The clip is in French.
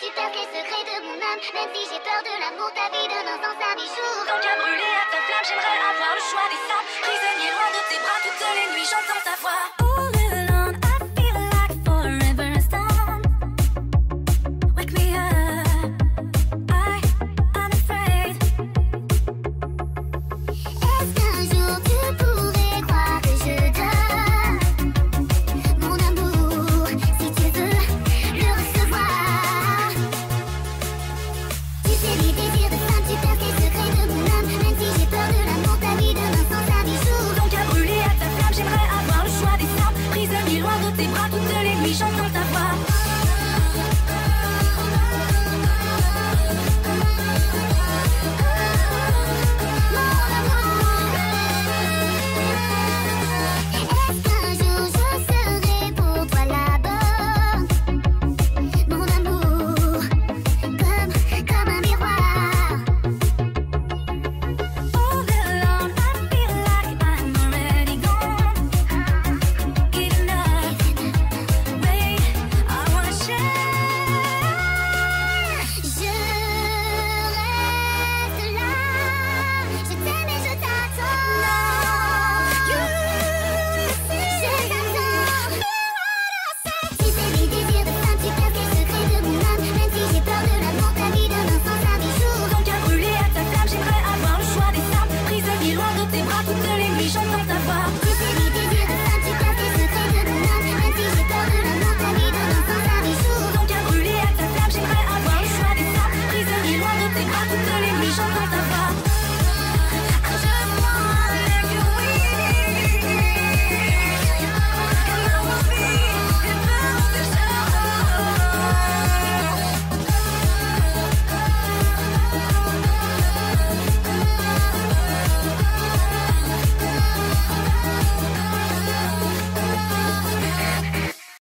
perds les secrets de mon âme. Même si j'ai peur de l'amour, ta vie donne un sens à mes jours. Tant qu'à brûler à ta flamme, j'aimerais avoir le choix des sables. Prisonnier loin de tes bras, toutes les nuits j'entends ta voix.